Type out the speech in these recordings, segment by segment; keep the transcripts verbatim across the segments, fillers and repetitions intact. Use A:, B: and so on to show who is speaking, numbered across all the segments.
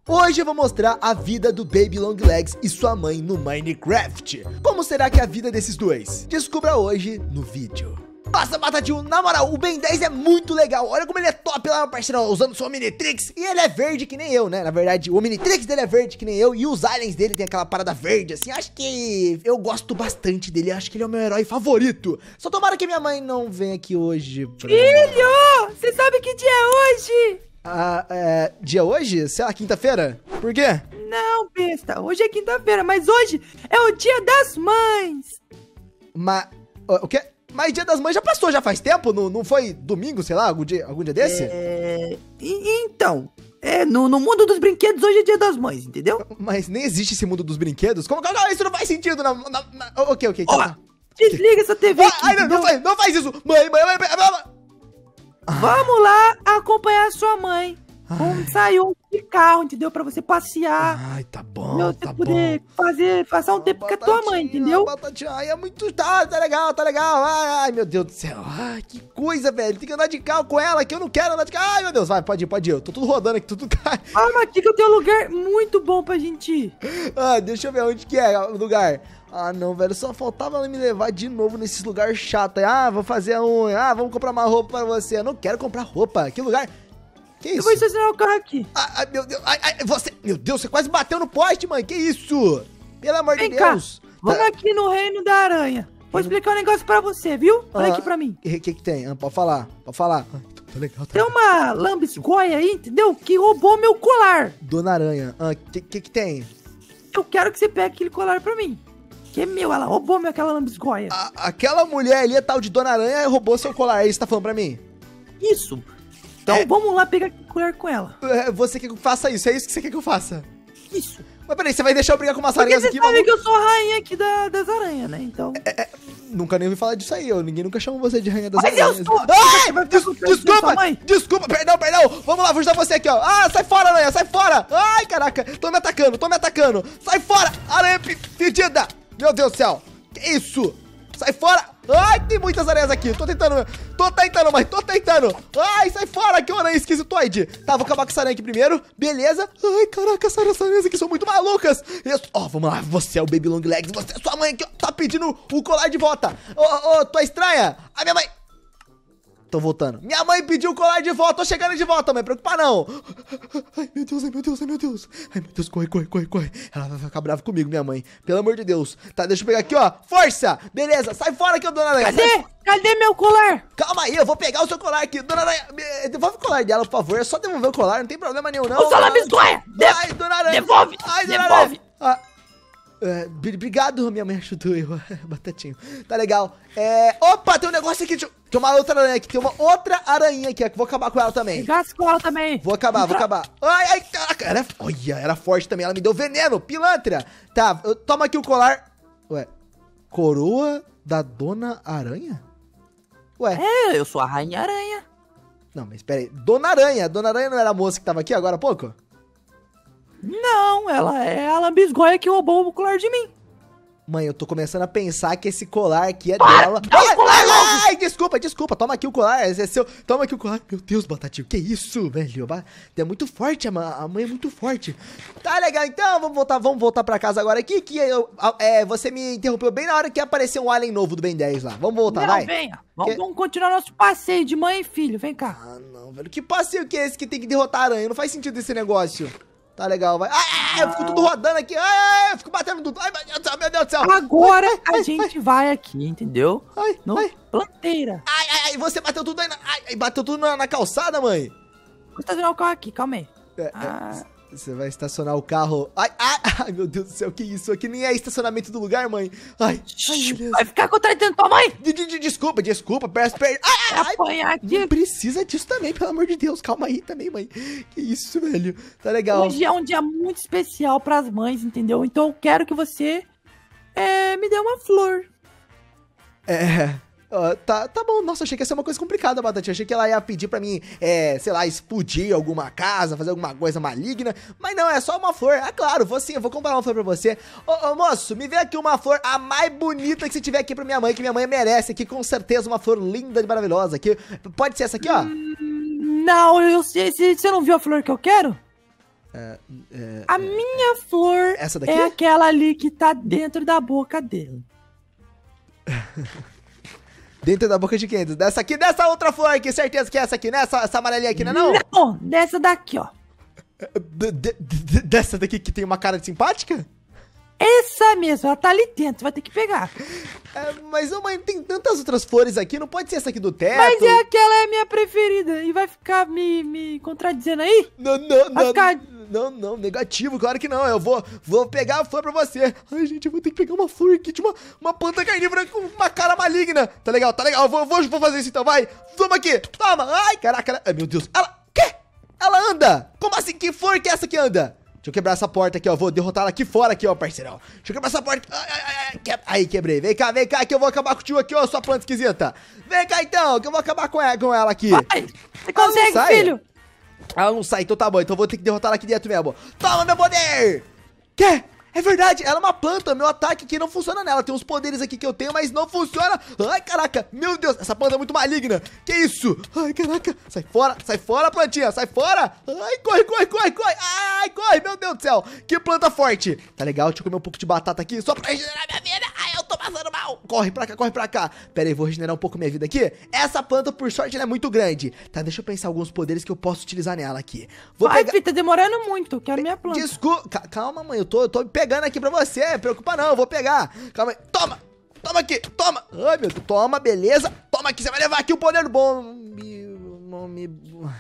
A: Hoje eu vou mostrar a vida do Baby Longlegs e sua mãe no Minecraft. Como será que é a vida desses dois? Descubra hoje no vídeo. Nossa, Batatinho, na moral, o Ben dez é muito legal. Olha como ele é top lá, meu parceiro, usando sua Omnitrix. E ele é verde que nem eu, né? Na verdade, o Omnitrix dele é verde que nem eu. E os aliens dele tem aquela parada verde, assim. Acho que eu gosto bastante dele. Acho que ele é o meu herói favorito. Só tomara que minha mãe não venha aqui hoje pra...
B: Filho, você sabe que dia é hoje?
A: Ah, é... Dia hoje? Sei lá, quinta-feira? Por quê?
B: Não, besta. Hoje é quinta-feira, mas hoje é o dia das mães.
A: Mas... O quê? Mas Dia das Mães já passou, já faz tempo? Não, não foi domingo, sei lá, algum dia, algum dia desse?
B: É... E, então, é, no, no mundo dos brinquedos hoje é Dia das Mães, entendeu?
A: Mas nem existe esse mundo dos brinquedos? Como que isso não faz sentido? Na, na, na... Ok, ok.
B: Ó,
A: tá.
B: Desliga essa T V
A: ah,
B: aqui,
A: ai, não, não, faz, não faz isso! Mãe, mãe, mãe, mãe, mãe.
B: Vamos lá acompanhar a sua mãe. Vamos sair um de carro, entendeu? Pra você passear.
A: Ai, tá bom,
B: Meu,
A: tá
B: poder
A: bom.
B: fazer, passar um tempo com a tua mãe, entendeu?
A: Batatinha, ai, é muito... Tá, tá legal, tá legal. Ai, ai, meu Deus do céu. Ai, que coisa, velho. Tem que andar de carro com ela, que eu não quero andar de carro. Ai, meu Deus, vai, pode ir, pode ir. Eu tô tudo rodando aqui, tudo cai.
B: Calma aqui que eu tenho um lugar muito bom pra gente ir.
A: Ah, deixa eu ver onde que é o lugar. Ah, não, velho, só faltava ela me levar de novo nesses lugares chatos. Ah, vou fazer a unha. Ah, vamos comprar uma roupa pra você. Eu não quero comprar roupa. Que lugar... Que isso?
B: Eu vou estacionar o carro aqui.
A: Ai, ai, meu Deus. Ai, ai, você... Meu Deus, você quase bateu no poste, mãe. Que isso? Pelo amor
B: Vem
A: de
B: cá.
A: Deus.
B: Vamos
A: Tá.
B: aqui no reino da aranha. Vou explicar um negócio pra você, viu? Olha
A: Ah,
B: aqui pra mim.
A: O que que tem? Ah, pode falar, pode falar. Ah, tá legal, tá
B: Tem
A: legal.
B: uma lambisgoia aí, entendeu? Que roubou meu colar.
A: Dona Aranha. Ah, que, que que tem?
B: Eu quero que você pegue aquele colar pra mim. Que é meu, ela roubou meu aquela lambisgoia.
A: A, aquela mulher ali, a tal de Dona Aranha, roubou seu colar. É isso que você tá falando pra mim?
B: Isso. Então
A: É.
B: vamos lá pegar aquele colar com ela.
A: É, você quer que eu faça isso? É isso que você quer que eu faça?
B: Isso.
A: Mas peraí, você vai deixar eu brigar com umas
B: Porque
A: aranhas
B: você
A: aqui,
B: sabe
A: maluco?
B: que eu sou a rainha aqui da, das aranhas, né? Então...
A: Nunca nem ouvi falar disso aí, eu. Ninguém nunca chamou você de rainha das
B: Mas eu
A: aranhas.
B: sou!
A: Ai,
B: Vai
A: des-
B: ficar com sua
A: desculpa,
B: mãe?
A: desculpa, perdão, perdão. Vamos lá, vou ajudar você aqui, ó. Ah, sai fora, aranha, sai fora. Ai, caraca, tô me atacando, tô me atacando. Sai fora, aranha pe- pedida. Meu Deus do céu, que isso? Sai fora. Ai, tem muitas aranhas aqui. Tô tentando, tô tentando, mas tô tentando. Ai, sai fora, que aranha esquisitoide. Tá, vou acabar com essa aranha aqui primeiro. Beleza. Ai, caraca, essas aranhas aqui são muito malucas. Isso. Ó, vamos lá. Você é o Baby Longlegs. Você é sua mãe aqui, ó. Tá pedindo o colar de volta. Ô, ô, ô, tua estranha. A minha mãe... Tô voltando. Minha mãe pediu o colar de volta. Tô chegando de volta, mãe. Preocupa não. Ai, meu Deus, ai, meu Deus, ai, meu Deus. Ai, meu Deus, corre, corre, corre, corre. Ela vai ficar brava comigo, minha mãe. Pelo amor de Deus. Tá, deixa eu pegar aqui, ó. Força. Beleza, sai fora que eu, Dona Aranha.
B: Cadê?
A: Sai...
B: Cadê meu colar?
A: Calma aí, eu vou pegar o seu colar aqui. Dona Aranha, me- devolve o colar dela, por favor. É só devolver o colar, não tem problema nenhum, não.
B: Ô, sua lambisgoia! De-
A: Ai, Dona Aranha.
B: Devolve!
A: Ai, Dona
B: Devolve!
A: Aranha. Ah, é, bri- obrigado, minha mãe ajudou eu. Batatinho. Tá legal. É, opa, tem um negócio aqui. Deixa eu- Tem uma outra aranha aqui. Tem uma outra aranha aqui, ó, que eu vou acabar com ela também.
B: Gasta com ela também.
A: Vou acabar, vou acabar. Ai, ai, caraca. Era, olha, era forte também. Ela me deu veneno, pilantra. Tá, eu, toma aqui o colar. Ué, coroa da Dona Aranha? Ué,
B: É, eu sou a rainha aranha.
A: não, mas pera aí. Dona Aranha. Dona Aranha não era a moça que tava aqui agora há pouco?
B: Não, ela é a lambisgoia que roubou o colar de mim.
A: Mãe, eu tô começando a pensar que esse colar aqui é
B: Ah,
A: dela.
B: dá o
A: Ai,
B: colar
A: ai,
B: logo!
A: ai, desculpa, desculpa. Toma aqui o colar. Esse é seu. Toma aqui o colar. Meu Deus, Batatinho, que isso, velho? Ba- É muito forte, a ma- a mãe é muito forte. Tá legal, então. Vamos voltar, vamos voltar pra casa agora aqui. Que eu, a- é, você me interrompeu bem na hora que apareceu um alien novo do Ben dez lá. Vamos voltar,
B: Não,
A: vai.
B: venha. Vamos,
A: Que-
B: vamos continuar nosso passeio de mãe e filho. Vem cá.
A: Ah, não, velho. Que passeio que é esse que tem que derrotar a aranha? Não faz sentido esse negócio. Tá legal, vai. Ai, ai, eu fico tudo rodando aqui. Ai, ai, eu fico batendo tudo. Ai, meu Deus do céu, meu Deus do céu.
B: Agora
A: Ai, ai,
B: a gente vai aqui, entendeu?
A: Ai,
B: No
A: ai.
B: planteira.
A: Ai, ai, ai, você bateu tudo aí na, ai, ai, bateu tudo na, na calçada, mãe?
B: Vou estacionar o carro aqui, calma aí.
A: É, é,
B: Ah.
A: você vai estacionar o carro. Ai, ai, ai, meu Deus do céu, que isso? Aqui nem é estacionamento do lugar, mãe. Ai, ai, meu Deus.
B: Vai ficar contradizendo tua mãe?
A: De- de- de- Desculpa, desculpa, peço perdão. Ai, ai,
B: Vai
A: ai.
B: apanhar aqui.
A: Não precisa disso também, pelo amor de Deus. Calma aí também, mãe. Que isso, velho. Tá legal.
B: Hoje é um dia muito especial pras mães, entendeu? Então eu quero que você é, me dê uma flor.
A: É. ó, tá, tá bom. Nossa, achei que ia ser uma coisa complicada, Batatinha. Achei que ela ia pedir pra mim, é, sei lá, explodir alguma casa, fazer alguma coisa maligna. Mas não, é só uma flor. Ah, claro, vou sim, eu vou comprar uma flor pra você. Ô, ô, moço, me vê aqui uma flor, a mais bonita que você tiver aqui pra minha mãe, que minha mãe merece aqui, com certeza, uma flor linda e maravilhosa. Aqui. Pode ser essa aqui, ó?
B: Não, eu sei. Você não viu a flor que eu quero?
A: É, é,
B: A
A: é,
B: minha flor
A: essa daqui?
B: é aquela ali que tá dentro da boca dele.
A: Dentro da boca de quem? Dessa aqui, dessa outra flor aqui, certeza que é essa aqui, né? Essa, essa amarelinha aqui, não é não?
B: Não, dessa daqui, ó.
A: D -d -d Dessa daqui que tem uma cara de simpática?
B: Essa mesmo, ela tá ali dentro, vai ter que pegar.
A: É, mas, ô, mãe, tem tantas outras flores aqui, não pode ser essa aqui do teto?
B: Mas é aquela é a minha preferida e vai ficar me, me contradizendo aí?
A: Não, não,
B: Vai
A: não,
B: ficar...
A: não, não, negativo, claro que não, eu vou, vou pegar a flor pra você. Ai, gente, eu vou ter que pegar uma flor aqui de uma, uma planta carnívora com uma cara maligna. Tá legal, tá legal, eu vou, vou, vou fazer isso então, vai. Toma aqui, toma, ai, caraca, ela... ai, meu Deus, ela, quê? Ela anda, como assim, que flor que é essa que anda? Deixa eu quebrar essa porta aqui, ó. Vou derrotar ela aqui fora, aqui, ó, parceirão. Deixa eu quebrar essa porta. Ai, ai, ai, que... Aí, quebrei. Vem cá, vem cá, que eu vou acabar com o tio aqui, ó, sua planta esquisita. Vem cá, então, que eu vou acabar com ela, com ela aqui.
B: Vai, você consegue,
A: sai.
B: filho?
A: Ela não sai, então tá bom. Então eu vou ter que derrotar ela aqui dentro mesmo. Toma, meu poder! Quê? É verdade, ela é uma planta, meu ataque aqui não funciona nela. Tem uns poderes aqui que eu tenho, mas não funciona. Ai, caraca, meu Deus, essa planta é muito maligna. Que isso? Ai, caraca, sai fora, sai fora, plantinha, sai fora. Ai, corre, corre, corre, corre. Ai, corre, meu Deus do céu. Que planta forte. Tá legal, deixa eu comer um pouco de batata aqui, só pra regenerar minha vida. Ai, eu tô passando mal. Corre pra cá, corre pra cá. Pera aí, vou regenerar um pouco minha vida aqui. Essa planta, por sorte, ela é muito grande. Tá, deixa eu pensar alguns poderes que eu posso utilizar nela aqui. Vou
B: Vai,
A: pegar...
B: filho, tá demorando muito, eu quero minha planta.
A: Desculpa, calma, mãe, eu tô, eu tô pegando aqui pra você. Preocupa não, eu vou pegar. Calma aí. Toma! Toma aqui, toma! Ai, meu Deus, toma, beleza. Toma aqui, você vai levar aqui o poder do bom. Nome.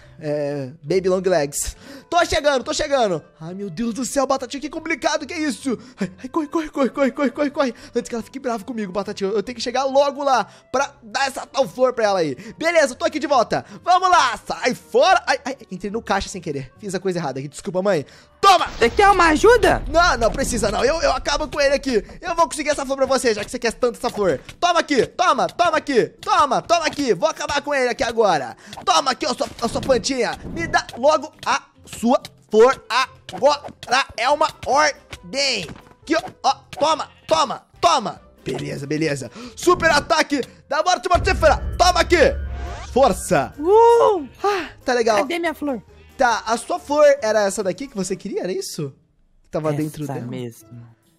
A: É. Baby Long Legs. Tô chegando, tô chegando. Ai, meu Deus do céu, Batatinha, que complicado, que é isso? Ai, ai, corre, corre, corre, corre, corre, corre, corre. Antes que ela fique brava comigo, Batatinha, eu tenho que chegar logo lá pra dar essa tal flor pra ela aí. Beleza, tô aqui de volta. Vamos lá, sai fora. Ai, ai, entrei no caixa sem querer. Fiz a coisa errada aqui, desculpa, mãe. Toma!
B: Você quer uma ajuda?
A: Não, não precisa não, eu, eu acabo com ele aqui. Eu vou conseguir essa flor pra você, já que você quer tanto essa flor. Toma aqui, toma, toma aqui. Toma, toma aqui, vou acabar com ele aqui agora. Toma aqui, ó, sua, a sua plantinha. Me dá logo a sua flor agora. É uma ordem. Aqui, ó, ó, toma, toma, toma. Beleza, beleza. Super ataque da morte mortífera. Toma aqui. Força.
B: Uh!
A: Ah, tá legal.
B: Cadê minha flor?
A: Tá, a sua flor era essa daqui que você queria, era isso? Que tava
B: Essa
A: dentro dela?
B: mesmo.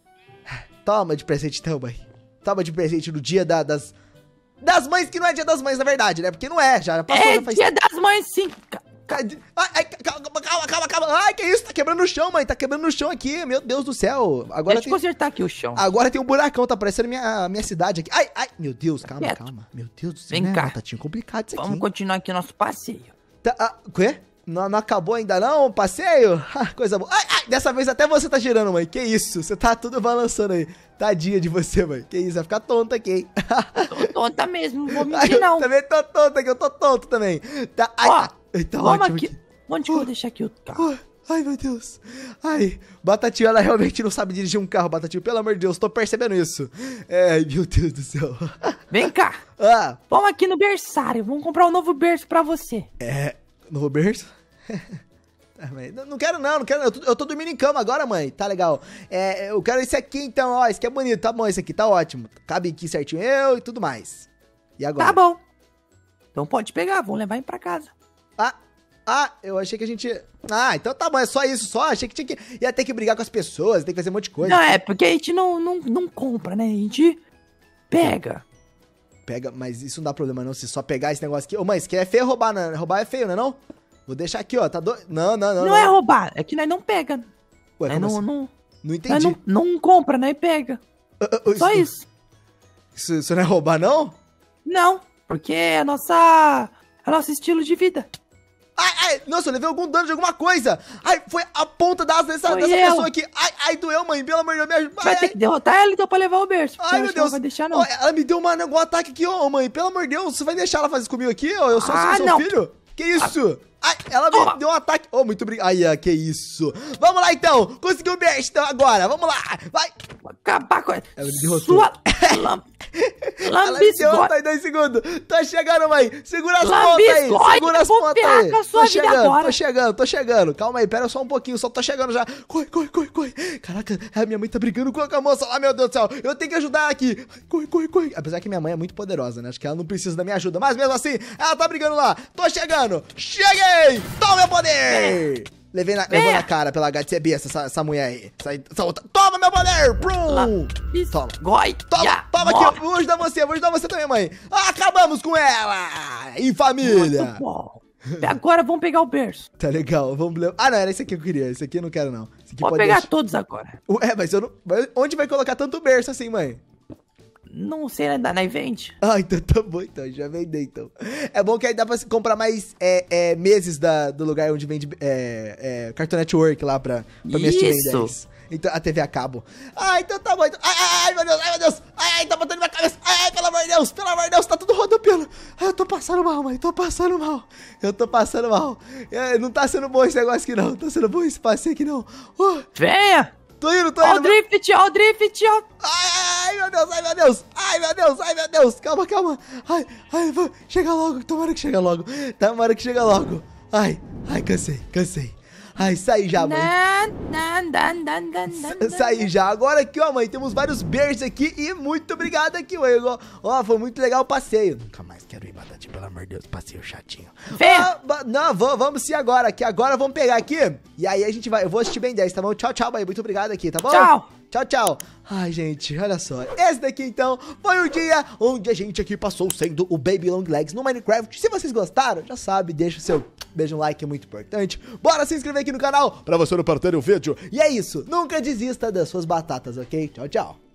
A: Toma de presente então, mãe. Toma de presente no dia da, das... Das mães, que não é dia das mães, na verdade, né? Porque não é, já passou,
B: É
A: já faz...
B: dia das mães, sim.
A: Ai, ai, calma, calma, calma, calma. Ai, que isso? Tá quebrando no chão, mãe. Tá quebrando no chão aqui, meu Deus do céu. Agora
B: Deixa
A: tem...
B: eu consertar aqui o chão.
A: Agora tem um buracão, tá parecendo minha, minha cidade aqui. Ai, ai, meu Deus, calma,
B: Quieto.
A: calma. Meu Deus do céu,
B: Vem
A: né?
B: cá.
A: Tá tinha complicado isso aqui,
B: Vamos
A: hein?
B: continuar aqui o nosso passeio.
A: Tá, ah, quê? Não, não acabou ainda não o passeio? Ah, coisa boa. Ai, ai, dessa vez até você tá girando, mãe. Que isso? Você tá tudo balançando aí. Tadinha de você, mãe. Que isso? Vai ficar tonta aqui, hein?
B: Tô tonta mesmo, não vou
A: Ai,
B: mentir não.
A: eu também tô tonta aqui, eu tô tonto também. Tá, ai,
B: Ó,
A: ai, tá
B: vamos
A: ótimo
B: aqui. Onde que eu vou deixar aqui o carro?
A: Ai, ai, meu Deus. Ai, Batatinha, ela realmente não sabe dirigir um carro, Batatinha. Pelo amor de Deus, tô percebendo isso. Ai, meu Deus do céu.
B: Vem cá.
A: Ah,
B: Vamos aqui no berçário. Vamos comprar um novo berço pra você.
A: é... Novo berço? Ah, mãe, não, não quero não, não quero. Eu tô, eu tô dormindo em cama agora, mãe. Tá legal. É, eu quero esse aqui então, ó. Esse aqui é bonito, tá bom esse aqui, tá ótimo. Cabe aqui certinho eu e tudo mais. E agora?
B: Tá bom. Então pode pegar, vamos levar ele pra casa.
A: Ah, ah, eu achei que a gente... Ah, então tá bom, é só isso, só. Achei que tinha que... Ia ter que brigar com as pessoas, tem que fazer um monte de coisa.
B: Não, é porque a gente não, não, não compra, né? A gente pega.
A: Pega, mas isso não dá problema não, se só pegar esse negócio aqui. Ô mãe, isso aqui é feio roubar, né? Roubar é feio, né não? Vou deixar aqui, ó, tá doido? Não, não, não.
B: Não, não é roubar, é que nós não pega.
A: Ué,
B: Nós
A: como
B: não,
A: assim?
B: não,
A: Não
B: nós
A: entendi.
B: não, não compra, nós pega.
A: Ah, ah,
B: Só
A: isso,
B: isso.
A: isso. Isso não é roubar, não?
B: Não, porque é a nossa, é nosso estilo de vida.
A: Ai, ai, nossa, eu levei algum dano de alguma coisa. Ai, foi a ponta da asa dessa,
B: Foi
A: dessa
B: eu.
A: pessoa aqui. Ai, ai, doeu, mãe, pelo amor de Deus, me ajuda.
B: Vai
A: Ai,
B: ter
A: ai.
B: que derrotar ela então pra levar o berço. porque
A: Ai,
B: eu
A: meu
B: acho que ela
A: Deus.
B: Não vai deixar, não.
A: Ó, ela me deu uma, um ataque aqui, ó, mãe. Pelo amor de Deus, você vai deixar ela fazer isso comigo aqui? Ó, eu sou
B: Ah,
A: seu
B: não.
A: filho? Que isso? Ai, ela me
B: Toma.
A: deu um ataque. Oh, muito obrigado. Ai, ah, que isso. Vamos lá, então. Conseguiu o berço, então, agora. Vamos lá. Vai.
B: Vou acabar com ela.
A: Ela me derrotou.
B: Sua lam...
A: Ela me deu
B: lambisgote.
A: em dois segundos. Tô chegando, mãe. Segura as pontas aí.
B: Lambisgote,
A: Segura as
B: eu vou
A: pontas
B: ferrar
A: aí.
B: com a sua
A: Tô
B: vida
A: chegando,
B: agora.
A: tô chegando, tô chegando. Calma aí, pera só um pouquinho. Só tô chegando já. Corre, corre, corre, corre. Caraca, a minha mãe tá brigando com a moça lá, meu Deus do céu. Eu tenho que ajudar aqui. Corre, corre, corre. Apesar que minha mãe é muito poderosa, né? Acho que ela não precisa da minha ajuda. Mas mesmo assim, ela tá brigando lá. Tô chegando. Cheguei. Toma meu poder. Levei na, levou na cara pela H de ser besta, essa, essa mulher aí. Essa, essa outra. Toma, meu poder! Brum!
B: Isso.
A: Toma.
B: Goi.
A: Toma,
B: Ya.
A: toma
B: Morre.
A: aqui. Vou ajudar você, vou ajudar você também, mãe. Acabamos com ela! Em família!
B: Muito bom. Agora vamos pegar o berço.
A: Tá legal, vamos... le- Ah, não, era esse aqui que eu queria. Esse aqui eu não quero, não. Esse aqui
B: Pode
A: pode
B: pegar
A: deixar.
B: todos agora.
A: Ué, mas eu não... mas onde vai colocar tanto berço assim, mãe?
B: Não sei ainda na event.
A: Ah, então tá bom, então. Já vendei, então. É bom que aí dá pra comprar mais é, é, meses da, do lugar onde vende é, é, Cartoon Network lá pra, pra me assistir em
B: Isso.
A: dez. Então, a T V a cabo. Ah, então tá bom. Então... Ai, ai, ai, meu Deus, ai, meu Deus. Ai, ai, tá batendo na minha cabeça. Ai, ai, pelo amor de Deus, pelo amor de Deus, tá tudo rodopiando. Ai, eu tô passando mal, mãe, tô passando mal. Eu tô passando mal. É, não tá sendo bom esse negócio aqui, não. Não tá sendo bom esse passeio aqui, não. Uh,
B: Venha.
A: tô indo, tô
B: Ó o
A: indo.
B: drift, ó o drift, ó.
A: Ai, ai, meu Deus, ai, meu Deus. Ai, meu Deus, ai, meu Deus. Calma, calma. Ai, ai, vai, chega logo. Tomara que chega logo. Tomara que chega logo. Ai, ai, cansei, cansei. Ai, saí já, mãe.
B: Nan, nan, nan, nan, nan, nan.
A: Saí já. Agora aqui, ó, mãe, temos vários berços aqui e muito obrigado aqui, mãe. Ó, ó, foi muito legal o passeio. Nunca mais quero ir, Batatinha, pelo amor de Deus, passeio chatinho.
B: Venha.
A: Ah, ba- não, vamos, vamos sim agora, que agora vamos pegar aqui e aí a gente vai, eu vou assistir Ben dez, tá bom? Tchau, tchau, mãe, muito obrigado aqui, tá bom?
B: Tchau.
A: Tchau, tchau. Ai, gente, olha só. Esse daqui, então, foi o dia onde a gente aqui passou sendo o Baby Long Legs no Minecraft. Se vocês gostaram, já sabe, deixa o seu beijo no like, é muito importante. Bora se inscrever aqui no canal pra você não perder o vídeo. E é isso, nunca desista das suas batatas, ok? Tchau, tchau.